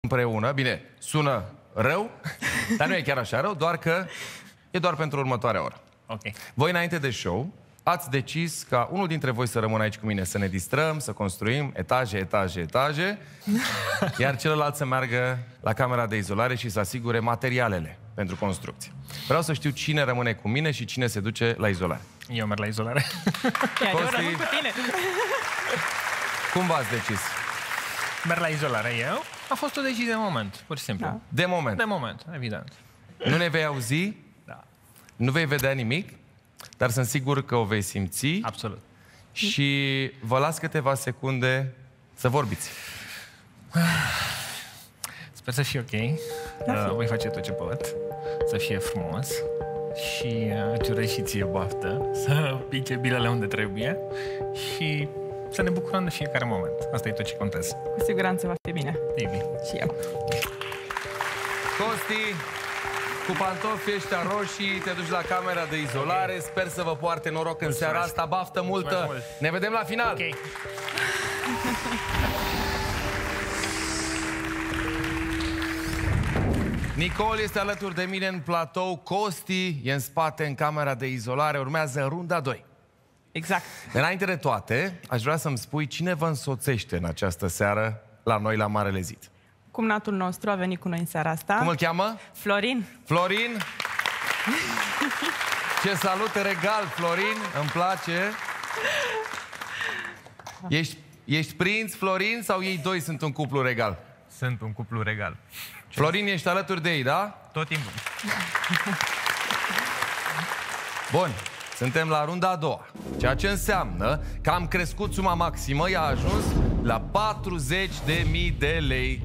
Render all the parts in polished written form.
împreună. Bine, sună rău, dar nu e chiar așa rău, doar că e doar pentru următoarea oră. Ok. Voi, înainte de show, ați decis ca unul dintre voi să rămână aici cu mine, să ne distrăm, să construim etaje, etaje, etaje, iar celălalt să meargă la camera de izolare și să asigure materialele pentru construcție. Vreau să știu cine rămâne cu mine și cine se duce la izolare. Eu merg la izolare. Iar eu rămân cu tine. Cum v-ați decis? Merg la izolare eu. A fost o decizie de moment, pur și simplu. Da. De moment. De moment, evident. Nu ne vei auzi, Da. nu vei vedea nimic, dar sunt sigur că o vei simți. Absolut. Și vă las câteva secunde să vorbiți. Sper să fie ok. Voi face tot ce pot. Să fie frumos. Și îți urez și ție baftă. Să pice bilele unde trebuie. Și să ne bucurăm de fiecare moment. Asta e tot ce contează. Cu siguranță va fi bine. Baby. Și eu. Costi, cu pantofii ăștia roșii, te duci la camera de izolare. Sper să vă poarte noroc în seara asta. Baftă multă! Mult. Ne vedem la final! Ok. Nicol este alături de mine în platou. Costi e în spate în camera de izolare. Urmează runda 2. Exact. Înainte de toate, aș vrea să-mi spui cine vă însoțește în această seară la noi la Marele Zid. Cumnatul nostru a venit cu noi în seara asta. Cum îl cheamă? Florin. Florin. Ce salut regal, Florin. Îmi place. Ești prinț, Florin, sau ei doi sunt un cuplu regal? Sunt un cuplu regal. Florin, ești alături de ei, da? Tot timpul. Bun. Suntem la runda a doua. Ceea ce înseamnă că am crescut suma maximă, ea a ajuns la 40.000 de lei.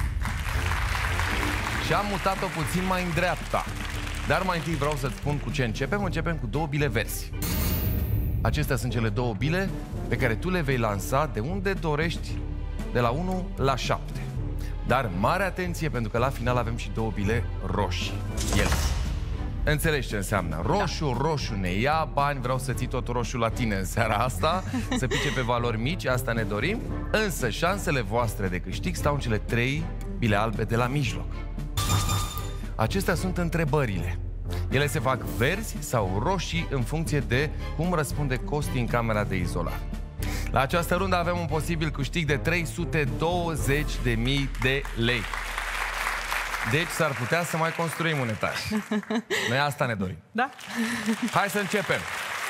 Și am mutat-o puțin mai în dreapta. Dar mai întâi vreau să-ți spun cu ce începem. Începem cu 2 bile verzi. Acestea sunt cele 2 bile pe care tu le vei lansa de unde dorești, de la 1 la 7. Dar mare atenție, pentru că la final avem și 2 bile roșii. Ele. Înțelegi ce înseamnă? Roșu, roșu ne ia bani, vreau să ții tot roșu la tine în seara asta, să pice pe valori mici, asta ne dorim, însă șansele voastre de câștig stau în cele 3 bile albe de la mijloc. Acestea sunt întrebările. Ele se fac verzi sau roșii în funcție de cum răspunde Costi în camera de izolare. La această rundă avem un posibil câștig de 320.000 de lei. Deci s-ar putea să mai construim un etaj. Noi asta ne dorim. Da? Hai să începem.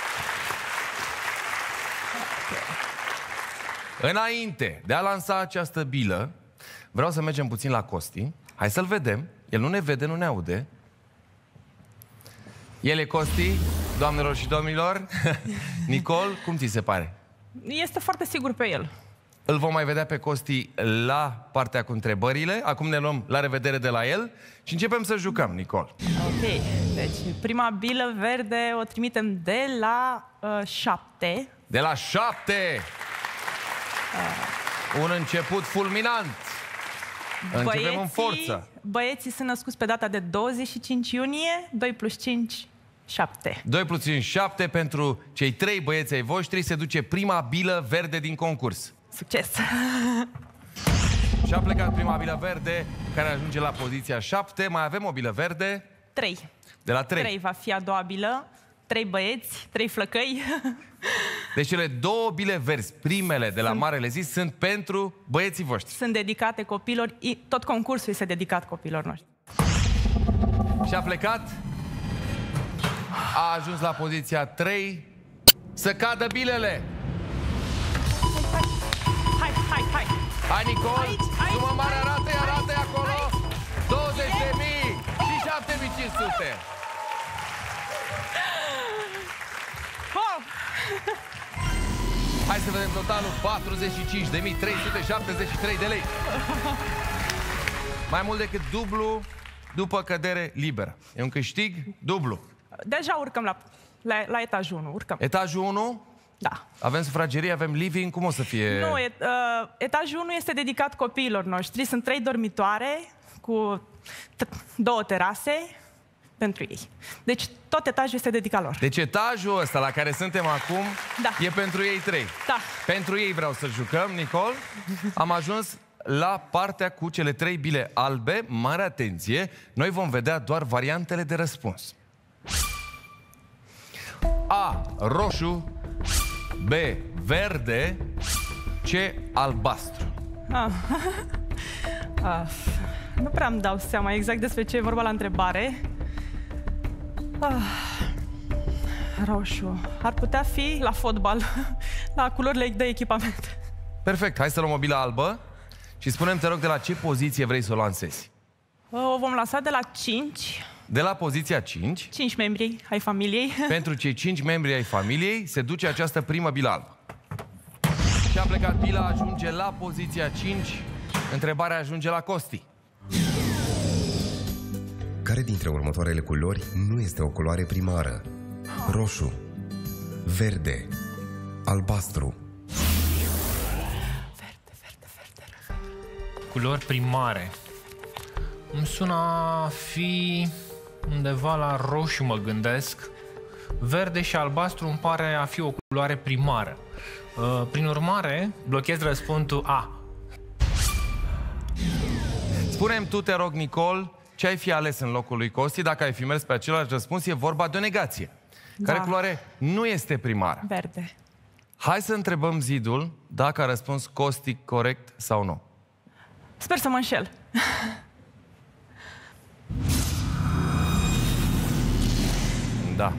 Înainte de a lansa această bilă, vreau să mergem puțin la Costi. Hai să-l vedem. El nu ne vede, nu ne aude. El e Costi, doamnelor și domnilor. Nicol, cum ți se pare? Este foarte sigur pe el. Îl vom mai vedea pe Costi la partea cu întrebările. Acum ne luăm la revedere de la el și începem să jucăm, Nicol. Ok. Deci, prima bilă verde o trimitem de la 7. De la 7! Un început fulminant. Începem în forță. Băieții sunt născuți pe data de 25 iunie, 2 plus 5, 7. 2 plus 5, 7. Pentru cei 3 băieți ai voștri se duce prima bilă verde din concurs. Succes! Și a plecat prima bilă verde, care ajunge la poziția 7. Mai avem o bilă verde. 3. De la 3. 3 va fi a doua bilă. 3 băieți, 3 flăcăi. Deci cele 2 bile verzi, primele de la Marele Zi, sunt pentru băieții voștri. Sunt dedicate copilor, tot concursul este dedicat copilor noștri. Și a plecat. A ajuns la poziția 3. Să cadă bilele. Hai, hai, hai! Hai, Nicol! Aici, aici, Sumă mare, arată-i, arată-i aici, acolo! aici. 20.000 și 7.500! Oh! Hai să vedem totalul, 45.373 de lei. Mai mult decât dublu după cădere liberă. E un câștig dublu. Deja urcăm la etajul 1, urcăm. Etajul 1, Da. avem sufragerie, avem living, cum o să fie? Nu, etajul 1 este dedicat copiilor noștri. Sunt 3 dormitoare cu 2 terase pentru ei. Deci tot etajul este dedicat lor. Deci etajul ăsta la care suntem acum, Da. e pentru ei 3. Da. Pentru ei vreau să jucăm, Nicol. Am ajuns la partea cu cele 3 bile albe. Mare atenție, noi vom vedea doar variantele de răspuns. A. Roșu. B. Verde. C. Albastru. Nu prea îmi dau seama exact despre ce e vorba la întrebare. Roșu. Ar putea fi la fotbal, la culorile de echipament. Perfect, hai să luăm o bilă albă și spune-mi, te rog, de la ce poziție vrei să o lansezi? O vom lansa de la 5. De la poziția 5. 5 membri ai familiei. Pentru cei 5 membri ai familiei se duce această primă bilă albă. Și a plecat bila, ajunge la poziția 5. Întrebarea ajunge la Costi. Care dintre următoarele culori nu este o culoare primară? Roșu, verde, albastru. Verde. Culori primare. Îmi sună a fi undeva la roșu, mă gândesc. Verde și albastru îmi pare a fi o culoare primară. Prin urmare, blochez răspunsul A. Spune-mi tu, te rog, Nicol, ce ai fi ales în locul lui Costi dacă ai fi mers pe același răspuns? E vorba de o negație. Da. Care culoare nu este primară? Verde. Hai să întrebăm Zidul dacă a răspuns Costi corect sau nu. Sper să mă înșel. Da.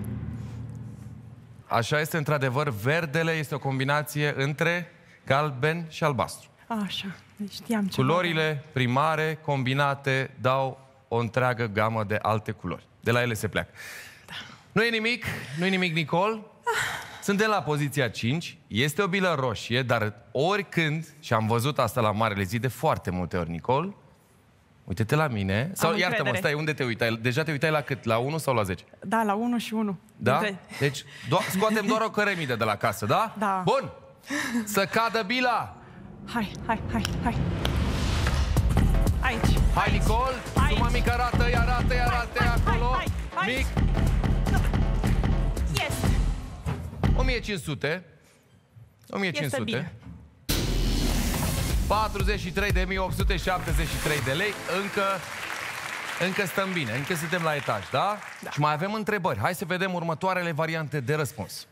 Așa este, într-adevăr, verdele este o combinație între galben și albastru. Așa, deci știam ce. Culorile primare combinate dau o întreagă gamă de alte culori. De la ele se pleacă. Da. Nu e nimic, Nicol. Suntem la poziția 5. Este o bilă roșie, dar oricând, și am văzut asta la Marele Zi de foarte multe ori, Nicol, uite-te la mine. Sau iartă-mă, stai, unde te uitai? Deja te uitai la cât? La 1 sau la 10? Da, la 1 și 1. Da? Deci scoatem doar o cărămidă de la casă, da? Da. Bun! Să cadă bila! Hai. Aici. Hai, Nicol! Suma mică arată acolo. Hai. Mic. Yes! 1500. 1500. Este bine. 43.873 de lei. Încă stăm bine. Încă suntem la etaj, da? Da. Și mai avem întrebări. Hai să vedem următoarele variante de răspuns.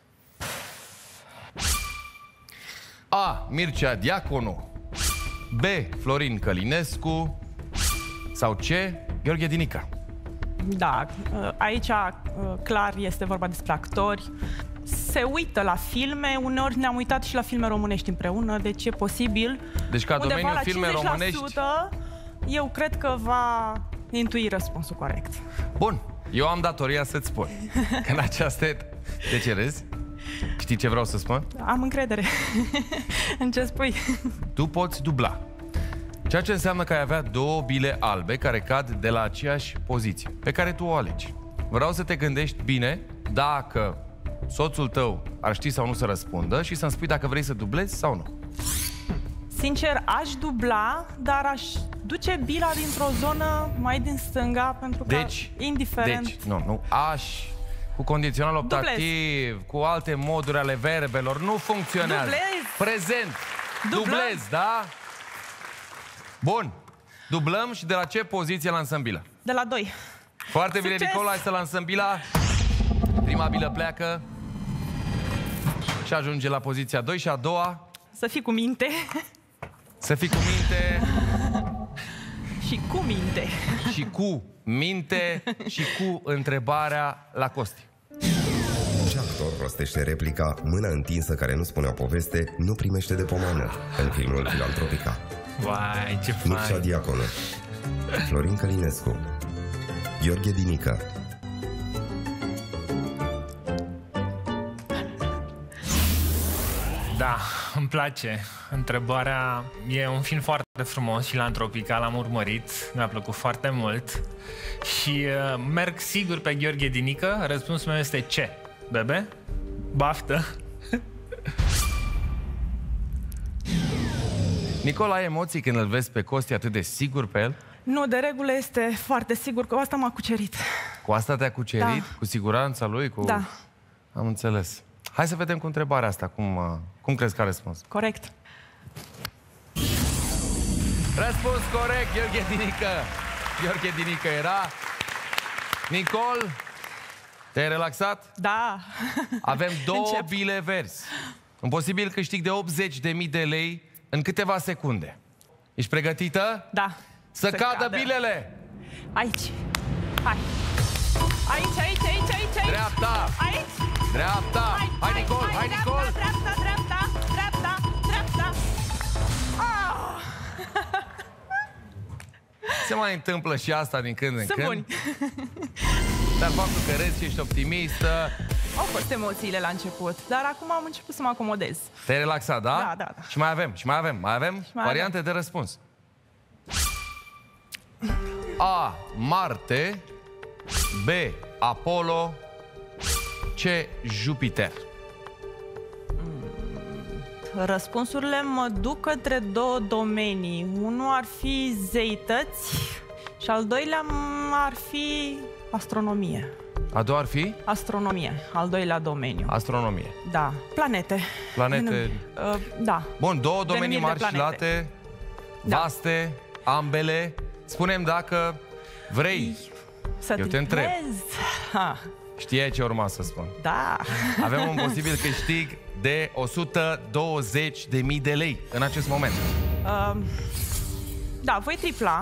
A. Mircea Diaconu. B. Florin Călinescu. Sau C. Gheorghe Dinica. Da, aici clar este vorba despre actori. Se uită la filme, uneori ne-am uitat și la filme românești împreună, deci e posibil. Deci ca undeva domeniul la filme 50%, românești. eu cred că va intui răspunsul corect. Bun, eu am datoria să-ți spun că în această... De ce râzi? Știi ce vreau să spun? Am încredere în ce spui. Tu poți dubla. Ceea ce înseamnă că ai avea 2 bile albe care cad de la aceeași poziție, pe care tu o alegi. Vreau să te gândești bine dacă soțul tău ar ști sau nu să răspundă și să-mi spui dacă vrei să dublezi sau nu. Sincer, aș dubla, dar aș duce bila dintr-o zonă mai din stânga, pentru că, indiferent... Deci, nu, aș... Cu condițional optativ, cu alte moduri ale verbelor, nu funcționează. Dublez. Prezent. Dublez, da? Bun. Dublăm și de la ce poziție lansăm bila? De la 2. Foarte bine, Succes! Nicol, hai să lansăm bila. Prima bilă pleacă și ajunge la poziția 2 și a doua... Să fii cu minte. Să fii cu minte. Și cu minte. Și cu minte și cu întrebarea la Costi. Ce actor rostește replica "mâna întinsă care nu spune o poveste, nu primește de pomană" în filmul Filantropica? Vai, ce Mircea fain! Diaconu, Florin Călinescu, Gheorghe Dinica. Da, îmi place. Întrebarea e un film foarte frumos, Filantropica, l-am urmărit, mi-a plăcut foarte mult și merg sigur pe Gheorghe Dinică. Răspunsul meu este C. Bebe? Baftă! Nicola, ai emoții când îl vezi pe Costi atât de sigur pe el? Nu, de regulă este foarte sigur că asta m-a cucerit. Cu asta te-a cucerit? Da. Cu siguranța lui? Cu... Da. Am înțeles. Hai să vedem cu întrebarea asta. Cum crezi că a răspuns? Corect. Răspuns corect, Gheorghe Dinică. Gheorghe Dinică era. Nicol, te-ai relaxat? Da. Avem 2 Încep. bile verzi. Un posibil câștig de 80.000 de lei în câteva secunde. Ești pregătită? Da. Să cadă bilele! Aici. Hai. Aici. Dreapta! Aici. Dreapta! Hai, Nicol! Hai, Nicol! Dreapta. Ah! Se mai întâmplă și asta din când în Sunt când. buni. Dar faptul că râzi și ești optimistă. Au fost emoțiile la început, dar acum am început să mă acomodez. Te-ai relaxat, da? Da. Și mai avem variante de răspuns. A. Marte. B. Apollo. C. Jupiter. Răspunsurile mă duc către 2 domenii. Unul ar fi zeități și al doilea ar fi astronomie. A doua ar fi? Astronomie, al doilea domeniu. Astronomie. Da. Planete. Planete. Da. Bun, 2 domenii Denumiri de mari și planete. late, Da. vaste, ambele. Spune-mi dacă vrei. Să Eu te întreb. triplez. Ha. Știai ce urma să spun. Da. Avem un posibil câștig de 120.000 de lei în acest moment. Da, voi tripla.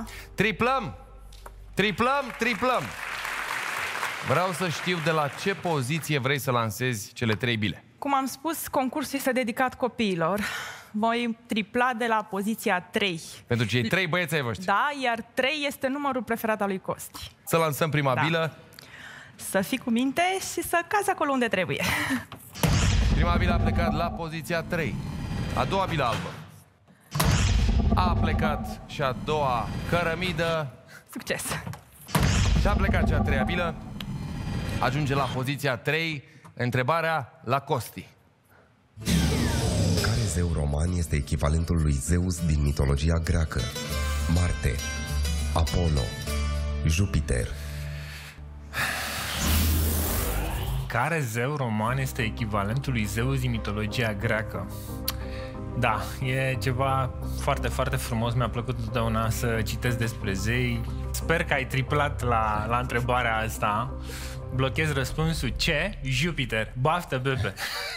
Triplăm! Vreau să știu de la ce poziție vrei să lansezi cele 3 bile. Cum am spus, concursul este dedicat copiilor. Voi tripla de la poziția 3. Pentru cei 3 băieți ai voștri. Da, iar 3 este numărul preferat al lui Costi. Să lansăm prima Da. bilă. Să fii cu minte și să cazi acolo unde trebuie. Prima bilă a plecat la poziția 3. A doua bilă albă. A plecat și a doua cărămidă. Succes! Și a plecat cea a treia bilă. Ajunge la poziția 3. Întrebarea la Costi. Care zeu roman este echivalentul lui Zeus din mitologia greacă? Marte, Apollo, Jupiter. Care zeu roman este echivalentul lui Zeus din mitologia greacă? Da, e ceva foarte, foarte frumos. Mi-a plăcut întotdeauna să citesc despre zei. Sper că ai triplat la întrebarea asta. Blochez răspunsul C, Jupiter. Baftă, bebe!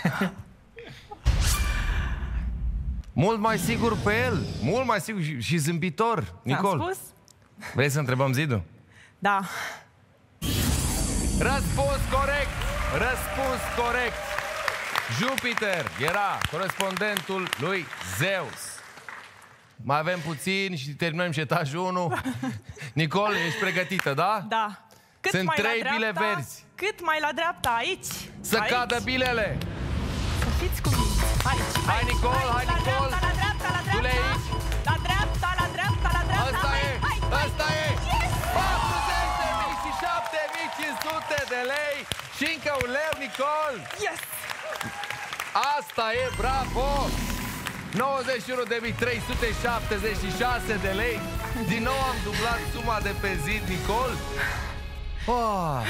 Mult mai sigur pe el. Mult mai sigur și zâmbitor. Nicol, Am spus? vrei să întrebăm Zidu? Da. Răspuns corect! Răspuns corect! Jupiter era corespondentul lui Zeus. Mai avem puțin și terminăm și etajul 1. Nicol, ești pregătită, da? Da. Cât Sunt mai 3 la bile dreapta, verzi. Cât mai la dreapta, aici. Să aici. cadă bilele! Să fiți cu mine. Aici. Hai, Nicol, hai, la Nicol. dreapta, la dreapta, la Du-le dreapta. aici. La dreapta, la dreapta, la dreapta. Ăsta Hai, e! hai, hai. Ăsta e! Yes! 40.000 și 7.500 de lei și încă un leu, Nicol! Yes! Asta e, bravo! 91.376 de lei. Din nou am dublat suma de pe zi, Nicol. Oh.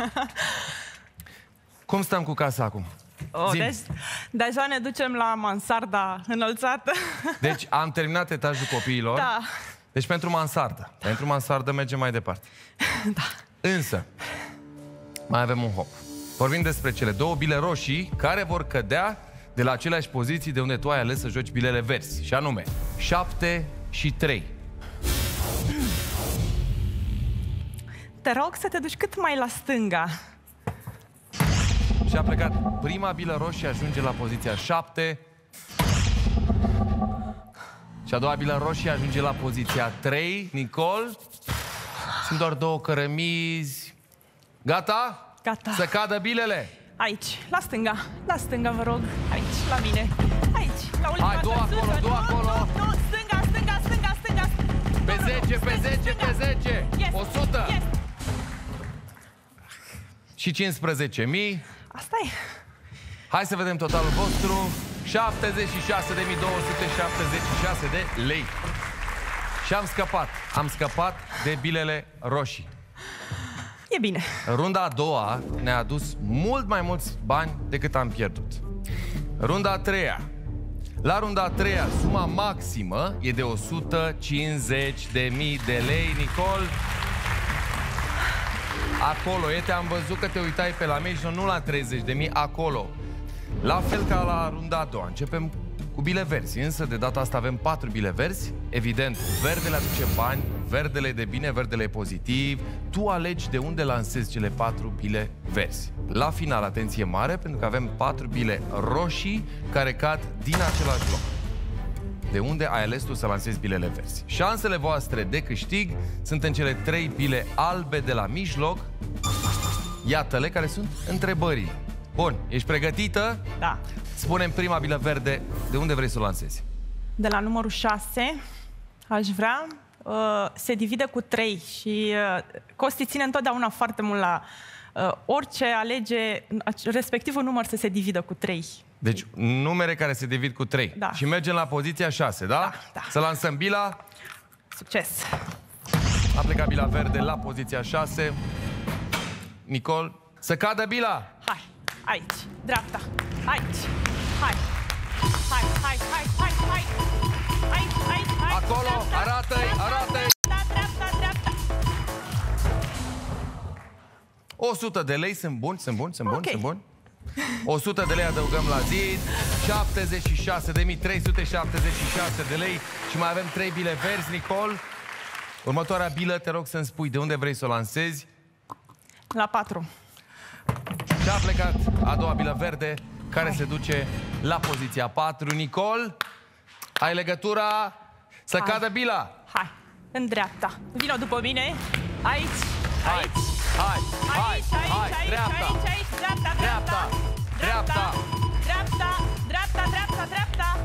Cum stăm cu casa acum? Zi-mi. Deci, deja ne ducem la mansarda înălțată. Deci am terminat etajul copiilor. Da. Deci pentru mansardă. Pentru mansardă mergem mai departe. Da. Însă, mai avem un hop. Vorbim despre cele 2 bile roșii care vor cădea de la aceleași poziții de unde tu ai ales să joci bilele verzi. Și anume, 7 și 3. Te rog să te duci cât mai la stânga. Și a plecat prima bilă roșie, ajunge la poziția 7. Și a doua bilă roșie ajunge la poziția 3. Nicol, sunt doar 2 cărămizi. Gata? Gata. Să cadă bilele. Aici, la stânga, vă rog. Aici, la mine. Aici, la ultima Hai, du căsuță. acolo, du acolo. Nu, stânga. Pe 10, pe 10, pe 10. Yes. 100. Yes. Și 15.000. Asta e. Hai să vedem totalul vostru. 76.276 de lei. Și am scăpat de bilele roșii. E bine. Runda a doua ne-a adus mult mai mulți bani decât am pierdut. Runda a treia La runda a treia, suma maximă e de 150.000 de lei. Nicol, acolo e, te-am văzut că te uitai pe la meci, nu la 30.000, acolo. La fel ca la runda a doua, începem cu bile verzi, însă de data asta avem 4 bile verzi. Evident, verdele aduce bani, verdele e de bine, verdele e pozitiv. Tu alegi de unde lansezi cele 4 bile verzi. La final, atenție mare, pentru că avem 4 bile roșii care cad din același loc. De unde ai ales tu să lansezi bilele verzi. Șansele voastre de câștig sunt în cele 3 bile albe de la mijloc. Iată-le care sunt întrebările. Bun, ești pregătită? Da. Spune-mi prima bilă verde, de unde vrei să o lansezi? De la numărul 6 aș vrea, se divide cu 3 și Costi ține întotdeauna foarte mult la orice alege, respectivul număr să se dividă cu 3. Deci numere care se divid cu 3. Da. Și mergem la poziția 6, da? Da, da. Să lansăm bila. Succes! A plecat bila verde la poziția 6. Nicol, să cadă bila! Hai, aici, dreapta, aici, hai, hai, hai, hai, hai, hai, aici, aici, aici, acolo, dreapta, arată-i, dreapta, arată-i! Dreapta, dreapta! 100 de lei, sunt buni, sunt buni, sunt buni, Ok. sunt buni. 100 de lei adăugăm la zid, 76.376 de lei și mai avem 3 bile verzi, Nicol. Următoarea bilă, te rog să-mi spui de unde vrei să o lansezi. La 4. Și a plecat a doua bilă verde, care se duce la poziția 4. Nicol, ai legătura să cadă bila. Hai, în dreapta. Vino după mine. Aici, Hai, aici, hai, hai, aici, aici, hai, aici, dreapta, aici, aici, dreapta, dreapta, dreapta. dreapta, dreapta, dreapta, dreapta.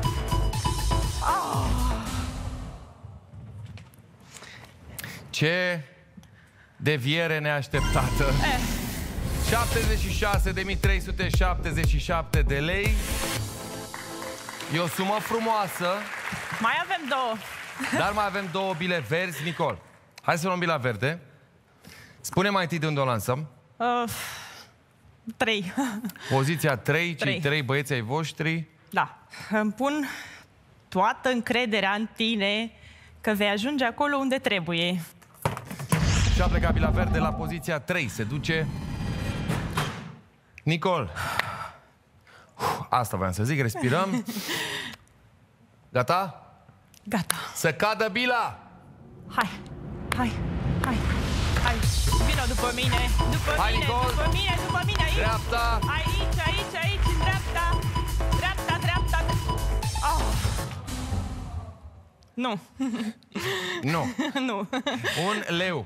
Ce deviere neașteptată. 76.377 de lei. E o sumă frumoasă, Mai avem 2. dar mai avem 2 bile verzi. Nicol, hai să luăm bila verde. Spune mai întâi de unde o lansăm. 3. Poziția 3, cei 3. 3 băieți ai voștri. Da. Îmi pun toată încrederea în tine că vei ajunge acolo unde trebuie. Și a plecat bila verde la poziția 3. Se duce Nicol. Asta voiam să zic, respirăm. Gata? Gata. Să cadă bila! Hai, hai, hai, hai. Vino după mine, după Hai, mine, Nicol. după mine, după mine, aici. Dreapta! Aici, aici, aici, în dreapta. Dreapta, dreapta. Oh. Nu. Nu. Nu. Un leu.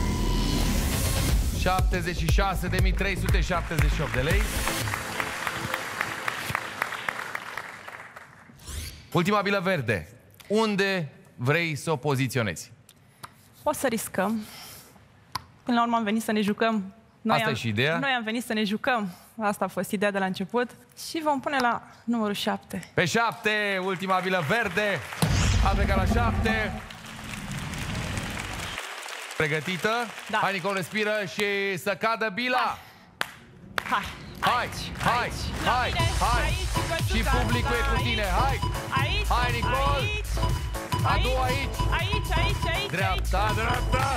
76.378 de lei. Ultima bilă verde. Unde vrei să o poziționezi? O să riscăm. Până la urmă am venit să ne jucăm. Asta e și ideea? Noi am venit să ne jucăm. Asta a fost ideea de la început. Și vom pune la numărul 7. Pe 7, ultima bilă verde. A plecat la 7. Pregătită? Da. Hai, Nicol, respiră și să cadă bila. Hai. Hai, Aici, hai, aici, hai, la mine, hai. aici, Și căsuța publicul e asta, cu tine, aici, hai. Aici, Hai, Nicol. Aici, Adu aici. Aici, aici, aici. Dreapta, aici. dreapta.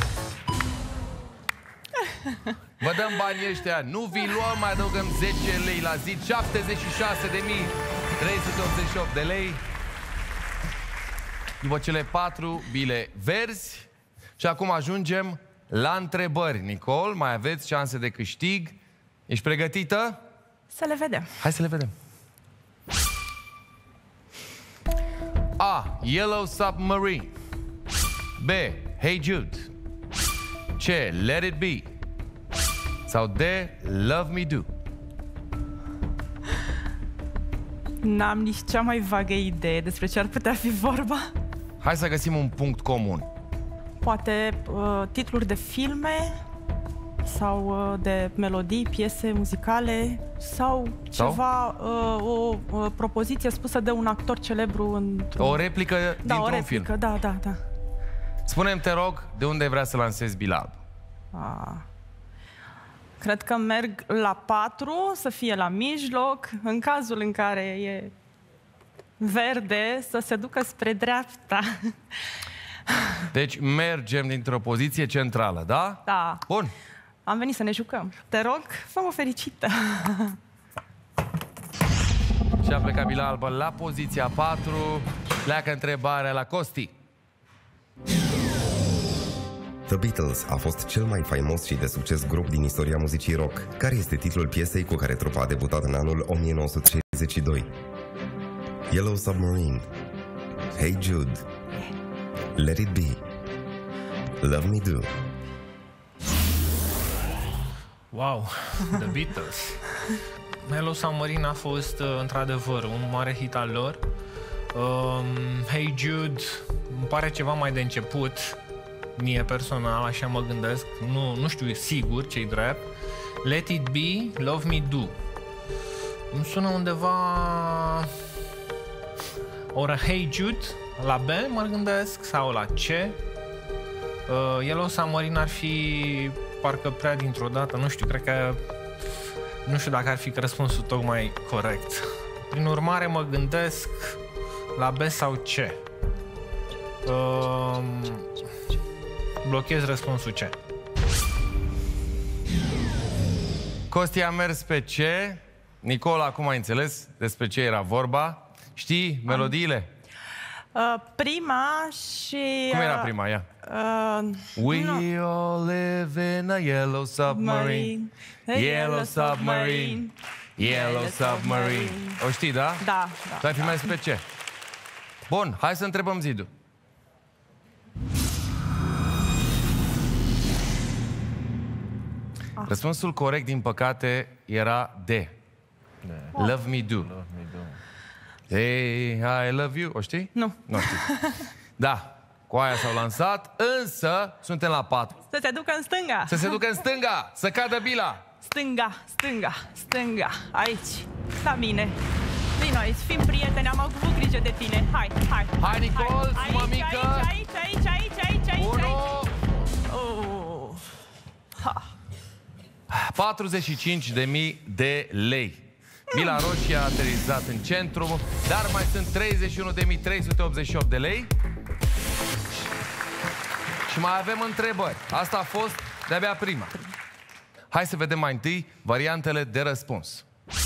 Vă dăm banii ăștia. Nu vi luăm, mai adăugăm 10 lei la zi. 76.388 de lei. După cele 4 bile verzi. Și acum ajungem la întrebări. Nicol, mai aveți șanse de câștig. Ești pregătită? Să le vedem. Hai să le vedem. A. Yellow Submarine. B. Hey Jude. C. Let It Be. Sau D. Love Me Do. N-am nici cea mai vagă idee despre ce ar putea fi vorba. Hai să găsim un punct comun. Poate titluri de filme sau de melodii, piese muzicale sau ceva, o propoziție spusă de un actor celebru într-un... O replică Da, o dintr-un replică, film. da, da, da. Spune-mi, te rog, de unde vrea să lansezi bilab? Cred că merg la 4, să fie la mijloc, în cazul în care e verde să se ducă spre dreapta. Deci mergem dintr-o poziție centrală, da? Da. Bun. Am venit să ne jucăm. Te rog, fă-mă fericită. Și a plecat bila albă la poziția 4. Pleacă întrebarea la Costi. The Beatles a fost cel mai faimos și de succes grup din istoria muzicii rock. Care este titlul piesei cu care trupa a debutat în anul 1962? Yellow Submarine, Hey Jude, Let It Be, Love Me Do. Wow, The Beatles. Yellow Submarine a fost într-adevăr un mare hit al lor. Hey Jude îmi pare ceva mai de început, mie personal, așa mă gândesc. Nu știu sigur ce-i drept. Let It Be, Love Me Do. Îmi sună undeva... Ora Hey Jude, la B mă gândesc, sau la C. Yellow Submarine ar fi parcă prea dintr-o dată, nu știu, cred că... Nu știu dacă ar fi răspunsul tocmai corect. Prin urmare mă gândesc la B sau C. Blochez răspunsul C. Costi a mers pe C. Nicola, acum ai înțeles despre ce era vorba? Știi melodiile? Prima și... Cum era prima, ea? We all live in a yellow submarine. Yellow submarine. Yellow submarine. O știi, da? Da. Tu ai fi mers pe C. Bun, hai să întrebăm Zidu. Răspunsul corect, din păcate, era D. Love Me Do. Hey, I love you. O știi? Nu. Nu știu. Da, cu aia s-au lansat, însă suntem la 4. Să se ducă în stânga. Să se ducă în stânga, să cadă bila. Stânga. Aici, la mine. Vino aici, fim prieteni, am avut grijă de tine. Hai. Hai, Nicol, sumă mică. Aici. 1. Oh. 45.000 de lei. Bila roșie a aterizat în centru, dar mai sunt 31.388 de lei. Și mai avem întrebări. Asta a fost de-abia prima. Hai să vedem mai întâi variantele de răspuns.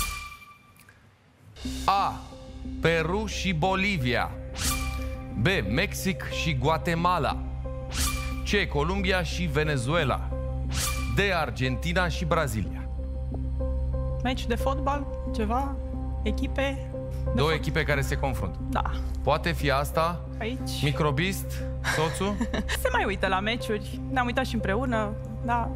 A. Peru și Bolivia. B. Mexic și Guatemala. C. Columbia și Venezuela. D. Argentina și Brazilia. Meci de fotbal, ceva, echipe. Două echipe care se confruntă. Da. Poate fi asta? Aici. Microbist, soțul? Se mai uită la meciuri. Ne-am uitat și împreună, da.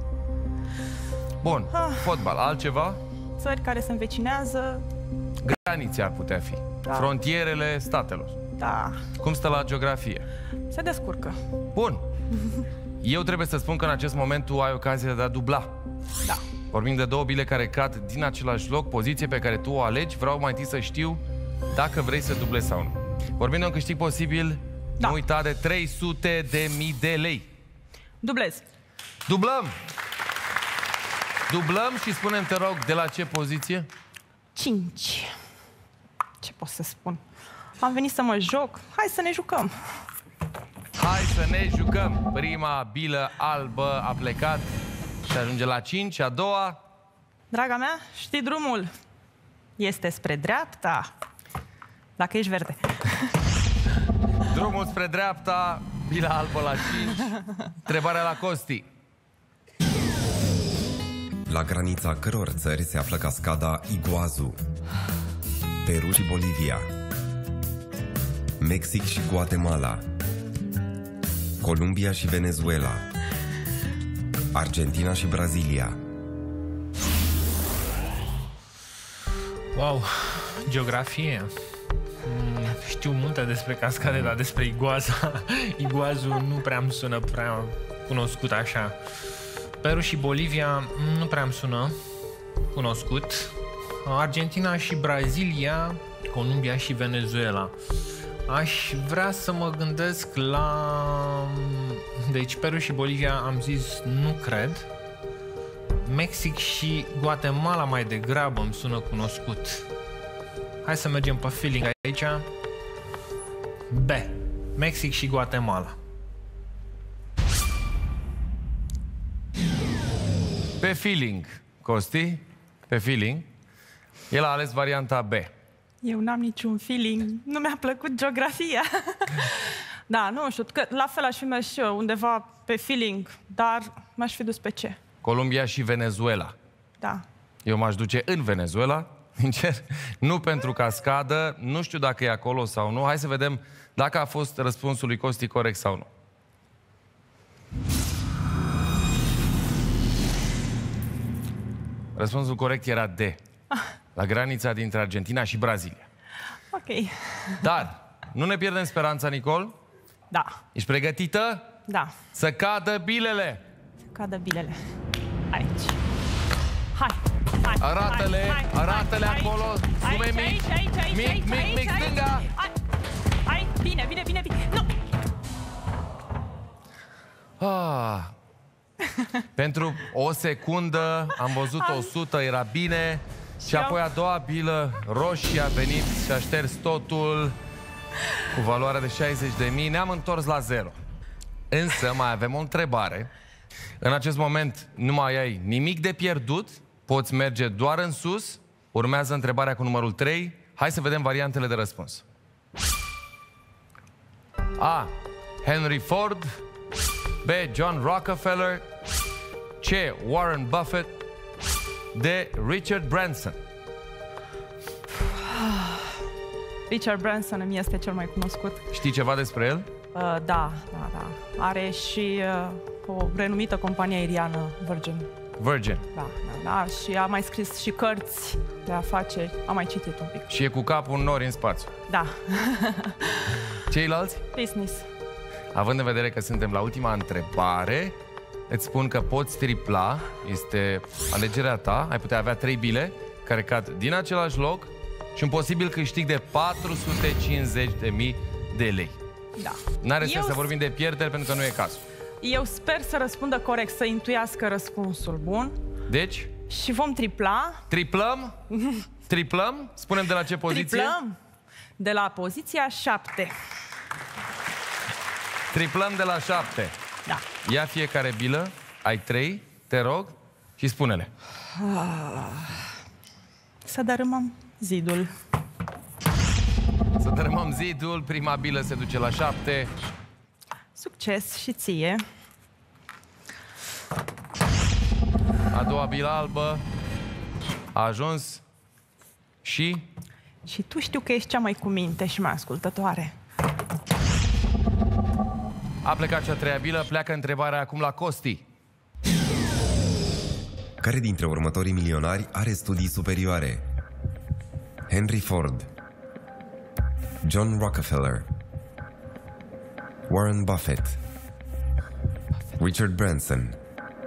Bun, fotbal. Altceva? Țări care se învecinează. Granițe ar putea fi. Da. Frontierele statelor. Da. Cum stă la geografie? Se descurcă. Bun. Eu trebuie să spun că în acest moment tu ai ocazia de a dubla. Da. Vorbim de două bile care cad din același loc, poziție pe care tu o alegi. Vreau mai întâi să știu dacă vrei să dublezi sau nu. Vorbim de un câștig posibil, da, nu uita, de 300.000 de lei. Dublez. Dublăm! Dublăm și spunem, te rog, de la ce poziție? 5. Ce pot să spun? Am venit să mă joc. Hai să ne jucăm. Hai să ne jucăm. Prima bilă albă a plecat și ajunge la 5. A doua? Draga mea, știi drumul. Este spre dreapta. Dacă ești verde. Drumul spre dreapta, bila albă la 5. Întrebarea la Costi. La granița căror țări se află cascada Iguazu? Peru și Bolivia, Mexic și Guatemala, Columbia și Venezuela, Argentina și Brazilia. Wow, geografie. Știu multe despre cascade, dar despre Iguazu nu prea îmi sună prea cunoscut așa. Peru și Bolivia nu prea îmi sună cunoscut. Argentina și Brazilia, Columbia și Venezuela. Aș vrea să mă gândesc la... Deci Peru și Bolivia am zis nu cred. Mexic și Guatemala mai degrabă îmi sună cunoscut. Hai să mergem pe feeling aici. B. Mexic și Guatemala. Pe feeling, Costi, pe feeling, el a ales varianta B. Eu n-am niciun feeling. Nu mi-a plăcut geografia. Da, nu știu, că la fel aș fi mers și eu undeva pe feeling, dar m-aș fi dus pe ce? Columbia și Venezuela. Da. Eu m-aș duce în Venezuela, sincer, nu pentru cascadă, nu știu dacă e acolo sau nu. Hai să vedem dacă a fost răspunsul lui Costi corect sau nu. Răspunsul corect era D. La granița dintre Argentina și Brazilia. Ok. Dar nu ne pierdem speranța, Nicol. Da. Ești pregătită? Da. Să cadă bilele. Cadă bilele. Aici. Hai. Arată-le acolo. Sume mic. Mic, stânga. Hai, bine. Nu! Pentru o secundă am văzut 100, era bine. Și apoi a doua bilă roșie a venit și a șters totul cu valoarea de 60.000. Ne-am întors la 0. Însă mai avem o întrebare. În acest moment nu mai ai nimic de pierdut. Poți merge doar în sus. Urmează întrebarea cu numărul 3. Hai să vedem variantele de răspuns. A. Henry Ford. B. John Rockefeller. C. Warren Buffett. D. Richard Branson. Richard Branson îmi este cel mai cunoscut. Știi ceva despre el? Da. Are și o renumită companie aeriană, Virgin. Da. Și a mai scris și cărți de afaceri. Am mai citit un pic. Și e cu capul în nori în spațiu. Da. Ceilalți? Business. Având în vedere că suntem la ultima întrebare, îți spun că poți tripla, este alegerea ta, ai putea avea 3 bile care cad din același loc și un posibil câștig de 450.000 de lei. Da. N-are sens să vorbim de pierderi pentru că nu e cazul. Eu sper să răspundă corect, să intuiască răspunsul bun. Deci? Și vom tripla. Triplăm? Triplăm? Spunem de la ce poziție? Triplăm de la poziția 7. Triplăm de la 7. Da. Ia fiecare bilă, ai 3, te rog, și spune-le. Să dărâmăm zidul. Să dărâmăm zidul, prima bilă se duce la 7. Succes și ție. A doua bilă albă a ajuns și... Și tu știu că ești cea mai cu minte și mai ascultătoare. A plecat cea treia bilă, pleacă întrebarea acum la Costi. Care dintre următorii milionari are studii superioare? Henry Ford, John Rockefeller, Warren Buffett, Richard Branson.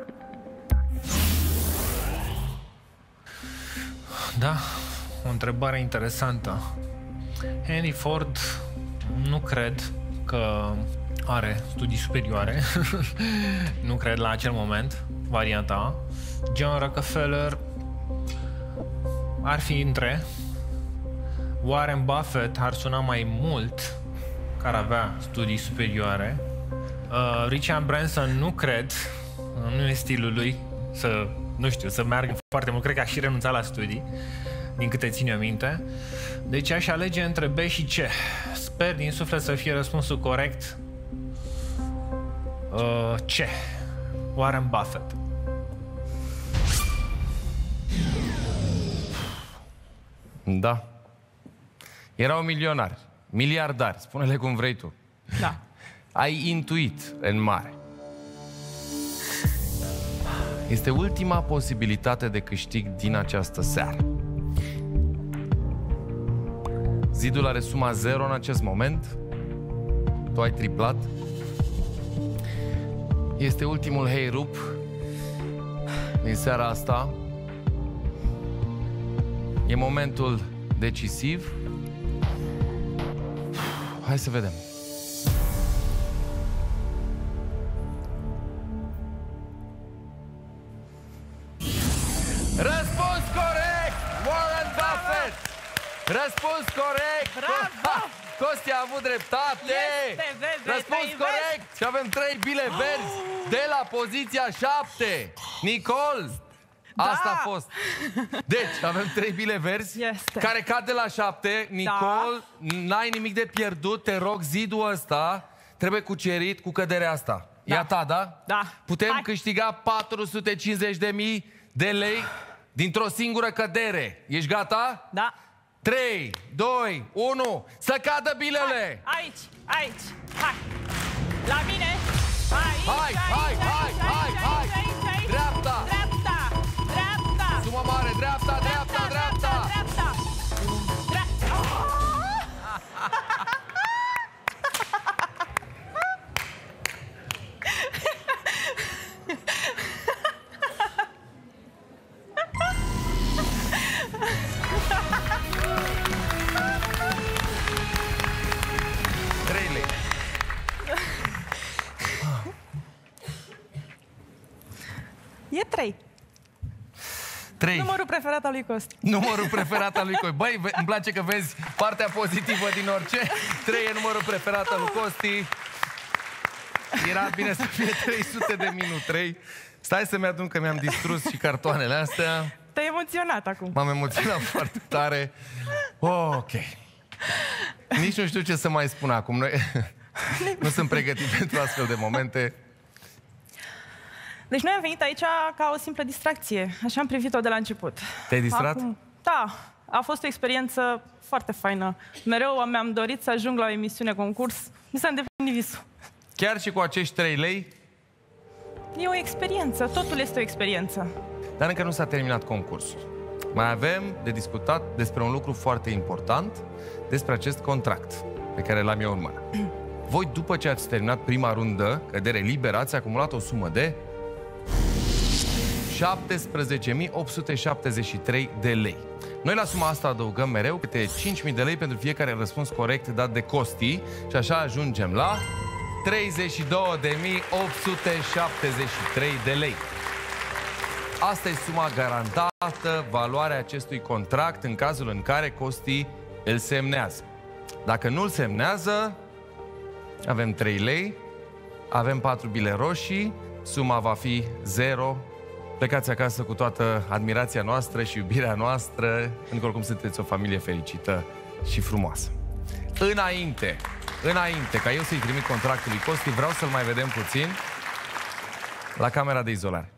Da, o întrebare interesantă. Henry Ford nu cred că are studii superioare. Nu cred la acel moment, varianta A. John Rockefeller ar fi între. Warren Buffett ar suna mai mult că ar avea studii superioare. Richard Branson nu cred, nu e stilul lui să, nu știu, să meargă foarte mult. Cred că a și renunțat la studii, din câte țin eu minte. Deci aș alege între B și C. Sper din suflet să fie răspunsul corect. C. Warren Buffett. Da. Erau milionari, miliardari, spune-le cum vrei tu. Da. Ai intuit în mare. Este ultima posibilitate de câștig din această seară. Zidul are suma 0 în acest moment. Tu ai triplat. Este ultimul hey rup din seara asta. E momentul decisiv. Hai să vedem. Răspuns corect! Warren Buffett! Răspuns corect! Bravo! Costi a avut dreptate! Răspuns corect! Și avem 3 bile verzi de la poziția 7. Nicol! Asta a fost. Deci, avem 3 bile verzi care cad de la 7. Nicol, n-ai nimic de pierdut. Te rog, zidul ăsta trebuie cucerit cu căderea asta. E a ta, da? Da. Putem câștiga 450.000 de lei dintr-o singură cădere. Ești gata? Da. 3, 2, 1, să cadă bilele! Aici, aici, hai! La mine! Hai! Dreapta! Sumă mare, dreapta! E 3. 3. Numărul preferat al lui Costi. Numărul preferat al lui Costi. Băi, îmi place că vezi partea pozitivă din orice. 3 e numărul preferat al lui Costi. Era bine să fie 300 de minute. 3. Stai să-mi adun că mi-am distrus și cartoanele astea. Te-ai emoționat acum. M-am emoționat foarte tare. Ok. Nici nu știu ce să mai spun acum. Noi nu sunt pregătit pentru astfel de momente. Deci noi am venit aici ca o simplă distracție. Așa am privit-o de la început. Te-ai distrat? Da. A fost o experiență foarte faină. Mereu mi-am dorit să ajung la o emisiune concurs. Mi s-a îndeplinit visul. Chiar și cu acești 3 lei? E o experiență. Totul este o experiență. Dar încă nu s-a terminat concursul. Mai avem de discutat despre un lucru foarte important, despre acest contract pe care l-am eu în mână. Voi, după ce ați terminat prima rundă, cădere liberă, ați acumulat o sumă de 17.873 de lei. Noi la suma asta adăugăm mereu câte 5.000 de lei pentru fiecare răspuns corect dat de Costi și așa ajungem la 32.873 de lei. Asta e suma garantată, valoarea acestui contract în cazul în care Costi îl semnează. Dacă nu îl semnează, avem 3 lei, avem 4 bile roșii, suma va fi 0. Plecați acasă cu toată admirația noastră și iubirea noastră, pentru că oricum sunteți o familie fericită și frumoasă. Înainte ca eu să-i trimit contractul lui Costi, vreau să-l mai vedem puțin la camera de izolare.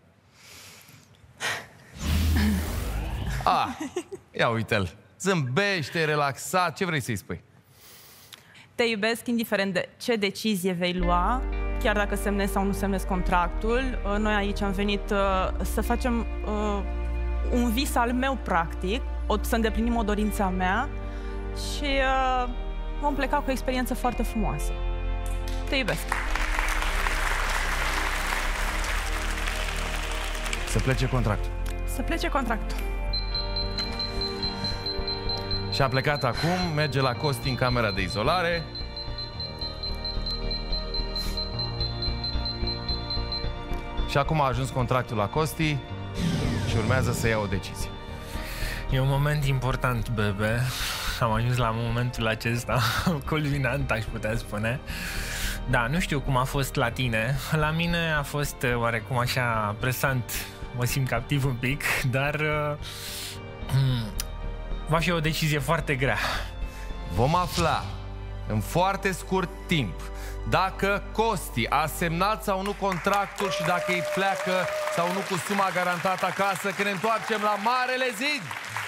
Ia uite-l, zâmbește, relaxat, ce vrei să-i spui? Te iubesc indiferent de ce decizie vei lua, chiar dacă semnezi sau nu semnezi contractul. Noi aici am venit să facem un vis al meu, practic, să îndeplinim o dorință a mea și vom pleca cu o experiență foarte frumoasă. Te iubesc! Să plece contractul. Să plece contractul. Și a plecat acum, merge la Costi în camera de izolare. Și acum a ajuns contractul la Costi și urmează să ia o decizie. E un moment important, bebe. Am ajuns la momentul acesta, culminant, aș putea spune. Da, nu știu cum a fost la tine. La mine a fost oarecum așa presant. Mă simt captiv un pic, dar va fi o decizie foarte grea. Vom afla în foarte scurt timp dacă Costi a semnat sau nu contractul și dacă îi pleacă sau nu cu suma garantată acasă, când ne întoarcem la Marele Zid.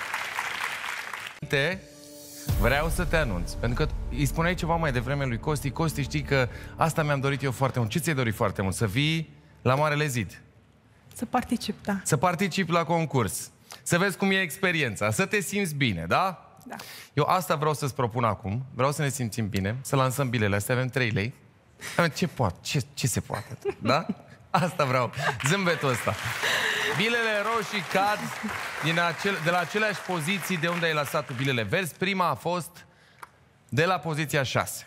Vreau să te anunț, pentru că îi spuneai ceva mai devreme lui Costi. Costi, știi că asta mi-am dorit eu foarte mult. Ce ți-ai dorit foarte mult? Să vii la Marele Zid. Să particip, da. Să participi la concurs. Să vezi cum e experiența. Să te simți bine, da? Da. Eu asta vreau să-ți propun acum. Vreau să ne simțim bine, să lansăm bilele astea. Avem 3 lei. Ce poate? Ce se poate? Da? Asta vreau. Zâmbetul ăsta. Bilele roșii cad de la aceleași poziții de unde ai lăsat tu bilele verzi. Prima a fost de la poziția 6.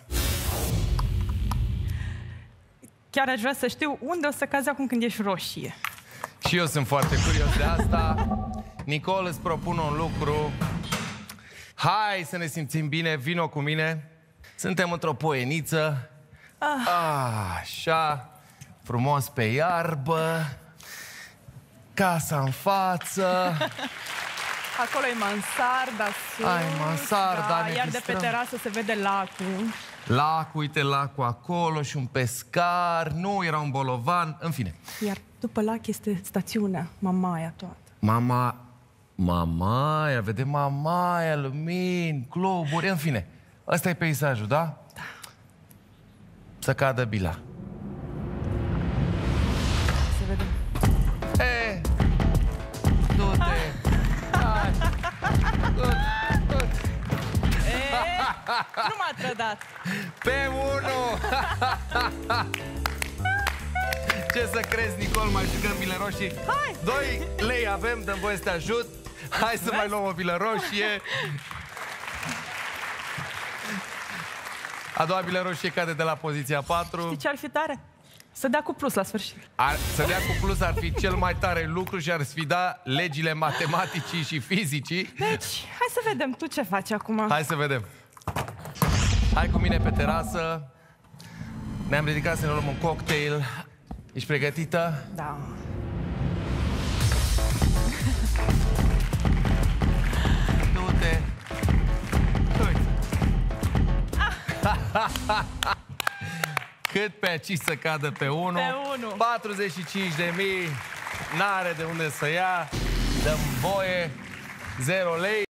Chiar aș vrea să știu unde o să cazi acum când ești roșie. Și eu sunt foarte curios de asta. Nicol, îți propun un lucru. Hai să ne simțim bine, vino cu mine. Suntem într-o poieniță. Așa, frumos pe iarbă. Casa în față. Acolo e mansarda sus. Ai mansarda, ne iar de distrăm. pe terasă se vede lacul. Lacul, uite lacul acolo și un pescar. Nu, era un bolovan, în fine. Iar după lac este stațiunea, Mamaia toată. Mamaia, vedem Mamaia, lumini, globuri, în fine. Ăsta e peisajul, da? Da. Să cadă bila. Să vedem. Du-te! Hai! Du-te! Nu m-a trădat. Pe 1! Ce să crezi, Nicol, mai jucăm bilă roșii? Hai! 2 lei avem, dăm voie să te ajut. Hai să mai luăm o bilă roșie. A doua bilă roșie cade de la poziția 4. Știi ce ar fi tare? Să dea cu plus la sfârșit. Să dea cu plus ar fi cel mai tare lucru și ar sfida legile matematicii și fizicii. Deci, hai să vedem tu ce faci acum. Hai să vedem. Hai cu mine pe terasă. Ne-am ridicat să ne luăm un cocktail. Ești pregătită? Da. Du-te! Cât pe aici să cadă pe 1? Pe 1. 45.000. N-are de unde să ia. Dăm voie. 0 lei.